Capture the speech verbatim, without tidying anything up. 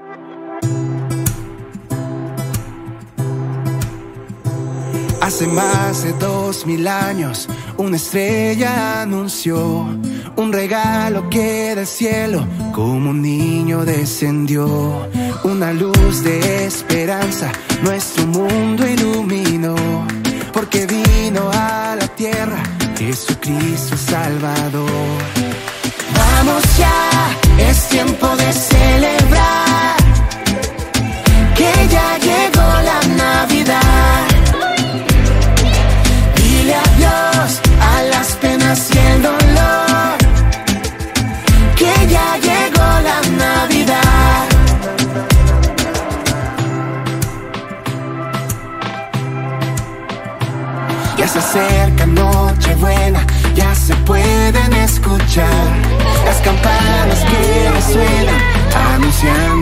Hace más de dos mil años una estrella anunció un regalo que del cielo como un niño descendió. Una luz de esperanza nuestro mundo iluminó, porque vino a la tierra Jesucristo Salvador. Vamos ya, es tiempo de celebrar que ya llegó la Navidad. Dile adiós a las penas y el dolor, que ya llegó la Navidad. Ya se acerca Nochebuena, ya se pueden escuchar las campanas que resuenan anunciando